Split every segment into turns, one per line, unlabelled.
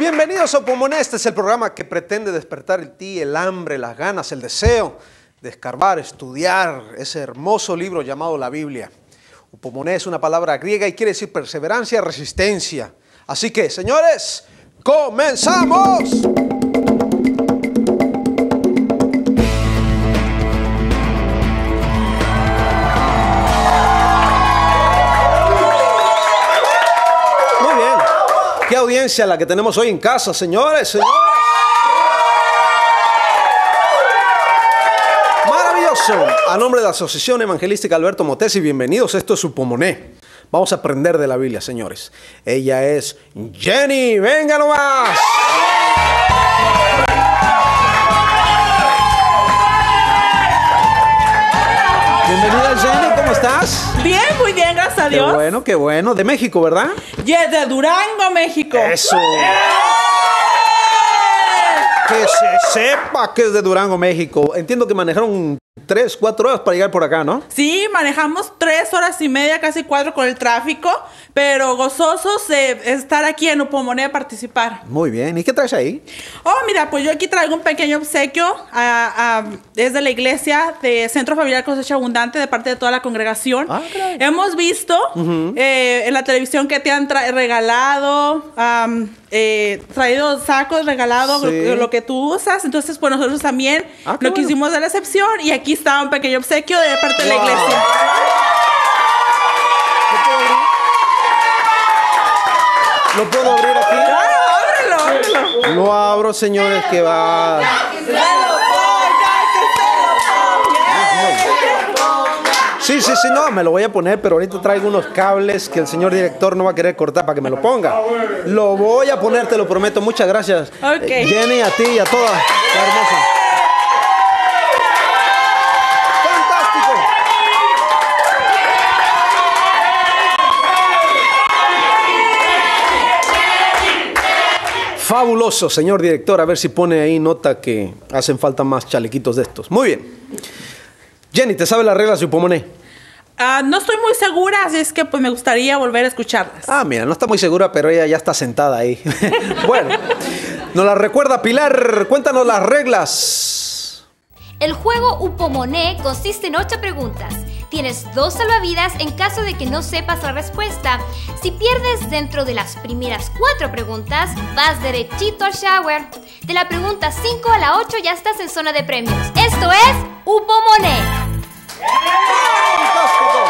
Bienvenidos a Upomoné. Este es el programa que pretende despertar en ti el hambre, las ganas, el deseo de escarbar, estudiar ese hermoso libro llamado la Biblia. Upomoné es una palabra griega y quiere decir perseverancia, resistencia. Así que, señores, ¡comenzamos! Qué audiencia la que tenemos hoy en casa, señores, señores. Maravilloso. A nombre de la Asociación Evangelística Alberto Motesi, bienvenidos. Esto es Upomoné. Vamos a aprender de la Biblia, señores. Ella es Jenny. ¡Venga nomás! Bienvenida, Jenny. ¿Cómo estás?
Bien, muy bien, gracias a Dios.
Qué bueno, qué bueno. De México, ¿verdad?
De Durango, México.
Eso. Que se sepa que es de Durango, México. Entiendo que manejaron 3, 4 horas para llegar por acá, ¿no?
Sí, manejamos 3 horas y media, casi 4 con el tráfico, pero gozosos de estar aquí en Upomoné a participar.
Muy bien. ¿Y qué traes ahí?
Oh, mira, pues yo aquí traigo un pequeño obsequio desde la iglesia de Centro Familiar Cosecha Abundante de parte de toda la congregación.
Ah, caray.
Hemos visto en la televisión que te han regalado, traído sacos regalados,
Sí.
lo que tú usas. Entonces, pues nosotros también
Ah, qué
no
bueno.
quisimos dar la excepción y aquí está un pequeño obsequio de parte de la
Wow.
iglesia.
¿Lo puedo abrir aquí?
Claro, ábrelo.
Lo abro, señores, que va. Sí, sí, sí, no, me lo voy a poner, pero ahorita traigo unos cables que el señor director no va a querer cortar para que me lo ponga. Lo voy a poner, te lo prometo. Muchas gracias.
Ok.
Jenny, a ti y a toda la hermosa. ¡Fantástico! Fabuloso, señor director. A ver si pone ahí nota que hacen falta más chalequitos de estos. Muy bien. Jenny, ¿te sabes las reglas de Upomoné?
No estoy muy segura, así es que pues me gustaría volver a escucharlas.
Ah, mira, no está muy segura, pero ella ya está sentada ahí. Bueno, nos la recuerda Pilar. Cuéntanos las reglas.
El juego Upomoné consiste en 8 preguntas. Tienes 2 salvavidas en caso de que no sepas la respuesta. Si pierdes dentro de las primeras 4 preguntas, vas derechito al shower. De la pregunta 5 a la 8 ya estás en zona de premios. Esto es Upomoné.
¡Fantástico!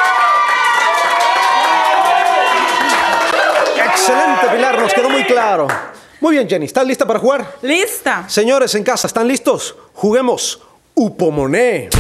Excelente, Pilar, nos quedó muy claro. Muy bien, Jenny, ¿estás lista para jugar?
¡Lista!
Señores en casa, ¿están listos? Juguemos Upomoné.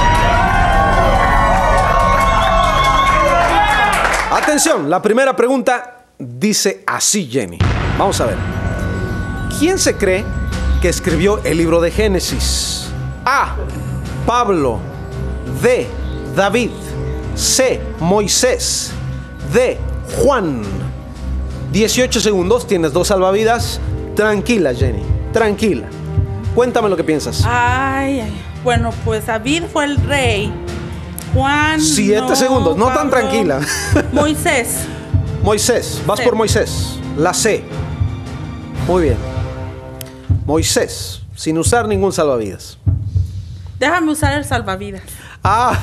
Atención, la primera pregunta dice así, Jenny. Vamos a ver. ¿Quién se cree que escribió el libro de Génesis? A. Pablo. D. David. C. Moisés. D. Juan. 18 segundos, tienes 2 salvavidas. Tranquila, Jenny, tranquila. Cuéntame lo que piensas.
Ay. Bueno, pues David fue el rey. Juan.
7 segundos, no tan
Pablo,
tranquila.
Moisés.
Moisés, vas
Sí.
por Moisés. La C. Muy bien. Moisés, sin usar ningún salvavidas.
Déjame usar el salvavidas.
Ah,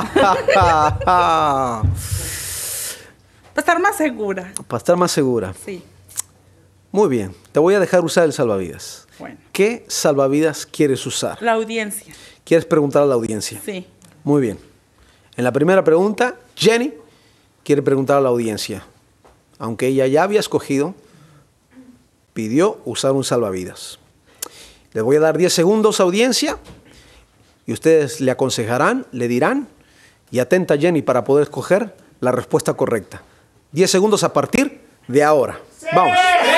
Para estar más segura.
para estar más segura.
Sí.
Muy bien, te voy a dejar usar el salvavidas.
Bueno.
¿Qué salvavidas quieres usar?
La audiencia.
¿Quieres preguntar a la audiencia?
Sí.
Muy bien. En la primera pregunta, Jenny quiere preguntar a la audiencia. Aunque ella ya había escogido, pidió usar un salvavidas. Le voy a dar 10 segundos, audiencia, y ustedes le aconsejarán, le dirán, y atenta, Jenny, para poder escoger la respuesta correcta. 10 segundos a partir de ahora. Vamos.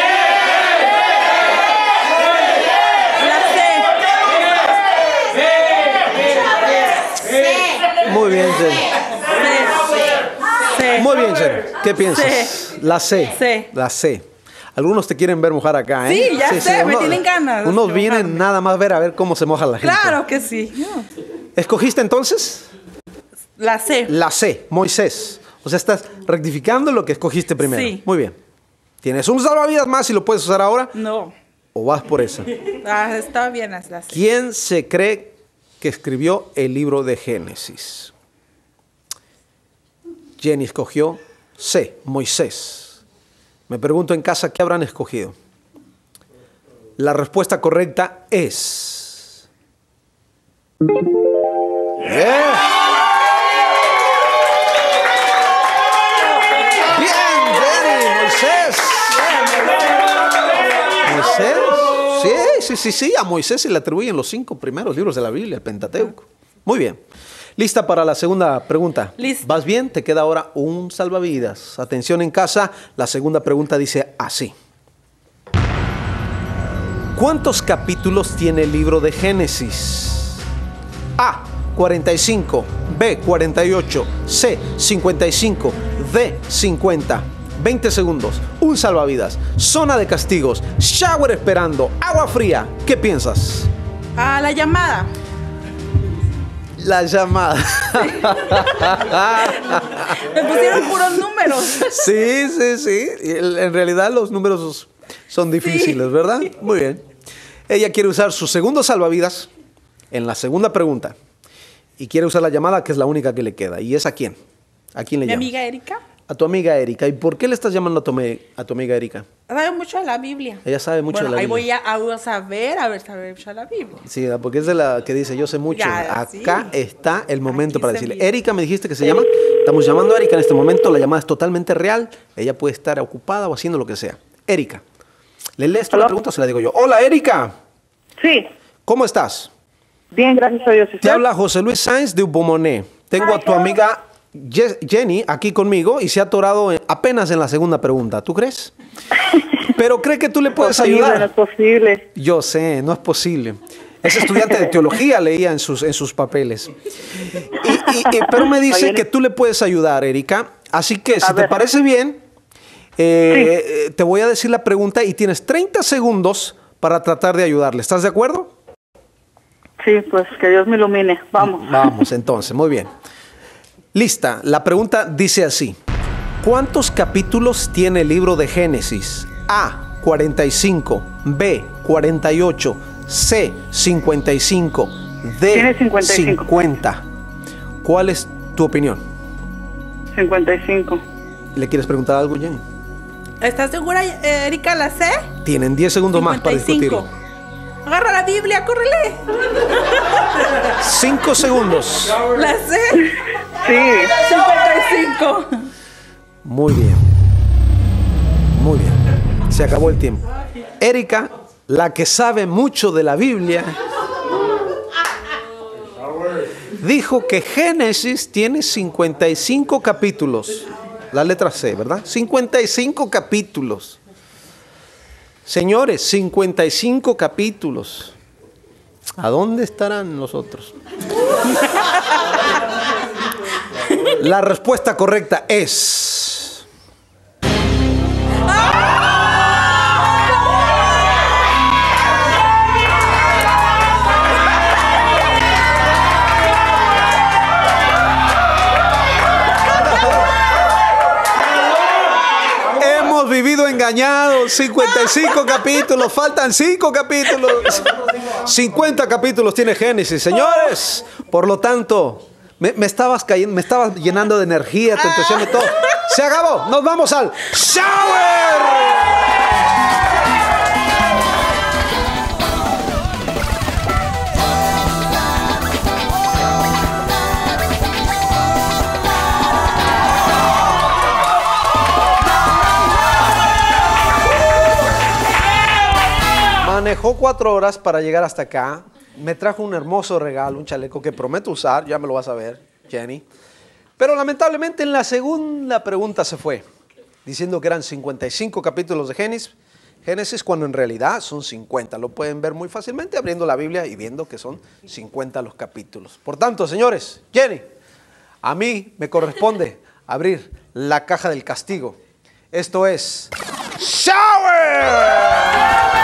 Muy bien, Jenny.
C.
Muy bien, Jenny. ¿Qué piensas?
C.
La C.
C.
La C. Algunos te quieren ver mojar acá, ¿eh?
Sí, ya sé, me tienen ganas
Unos
de
vienen
mojarme.
nada más ver a ver cómo se moja la gente.
Claro que sí.
¿Escogiste entonces?
La C.
La C, Moisés. O sea, estás rectificando lo que escogiste primero.
Sí.
Muy bien. ¿Tienes un salvavidas más y lo puedes usar ahora?
No.
¿O vas por esa?
Está bien. Así.
¿Quién se cree que escribió el libro de Génesis? Jenny escogió C, Moisés. Me pregunto en casa, ¿qué habrán escogido? La respuesta correcta es... Yeah. Bien, Jenny, Moisés. Moisés. Sí. A Moisés se le atribuyen los 5 primeros libros de la Biblia, el Pentateuco. Muy bien. ¿Lista para la segunda pregunta?
Listo.
¿Vas bien? Te queda ahora un salvavidas. Atención en casa, la segunda pregunta dice así. ¿Cuántos capítulos tiene el libro de Génesis? A, 45, B, 48, C, 55, D, 50. 20 segundos, un salvavidas, zona de castigos, shower esperando, agua fría. ¿Qué piensas?
La llamada.
La llamada.
Me pusieron puros números.
Sí. En realidad los números son difíciles, ¿verdad? Muy bien. Ella quiere usar su segundo salvavidas en la segunda pregunta. Y quiere usar la llamada, que es la única que le queda. ¿Y es a quién? ¿A quién le llamas?
Mi amiga Erika.
A tu amiga Erika. ¿Y por qué le estás llamando a tu amiga Erika?
Sabe mucho de la Biblia.
Ella sabe mucho de la
Ahí
Biblia.
voy a saber mucho de la Biblia.
Sí, porque es de la que dice, yo sé mucho.
Ya,
Acá
sí.
está el momento
Aquí
para
se
decirle.
mira.
Erika, me dijiste que se llama. Estamos llamando a Erika en este momento. La llamada es totalmente real. Ella puede estar ocupada o haciendo lo que sea. Erika, ¿le lees tú la pregunta o se la digo yo? Hola, Erika.
Sí,
¿Cómo estás?
bien, gracias a Dios.
Te habla José Luis Sáenz de Upomoné. Tengo a tu amiga Jenny aquí conmigo y se ha atorado apenas en la segunda pregunta. ¿Tú crees? Pero cree que tú le puedes ayudar.
No es posible.
Yo sé, no es posible. Es estudiante de teología, leía en sus papeles. Pero me dice que tú le puedes ayudar, Erika. Así que, si te parece bien, te voy a decir la pregunta y tienes 30 segundos para tratar de ayudarle. ¿Estás de acuerdo?
Sí, pues que Dios me ilumine. Vamos.
Vamos, entonces, muy bien. Lista, la pregunta dice así. ¿Cuántos capítulos tiene el libro de Génesis? A, 45, B, 48, C, 55, D,
Tiene 55.
50. ¿Cuál es tu opinión?
55.
¿Le quieres preguntar algo, Jenny?
¿Estás segura, Erika, la sé?
Tienen 10 segundos más para
55.
discutirlo.
Agarra la Biblia, córrele.
5 segundos.
La sé.
Sí.
55.
Muy bien. Muy bien. Se acabó el tiempo. Erika, la que sabe mucho de la Biblia, dijo que Génesis tiene 55 capítulos. La letra C, ¿verdad? 55 capítulos. Señores, 55 capítulos. ¿A dónde estarán los otros? La respuesta correcta es... Hemos vivido engañados. 55 capítulos. Faltan 5 capítulos. 50 capítulos tiene Génesis, señores. Por lo tanto, me estabas llenando de energía, tu entusiasmo y todo. Se acabó. Nos vamos al shower. Manejó 4 horas para llegar hasta acá. Me trajo un hermoso regalo, un chaleco que prometo usar. Ya me lo vas a ver, Jenny. Pero lamentablemente en la segunda pregunta se fue, diciendo que eran 55 capítulos de Génesis, cuando en realidad son 50. Lo pueden ver muy fácilmente abriendo la Biblia y viendo que son 50 los capítulos. Por tanto, señores, Jenny, a mí me corresponde abrir la caja del castigo. Esto es... ¡Shower!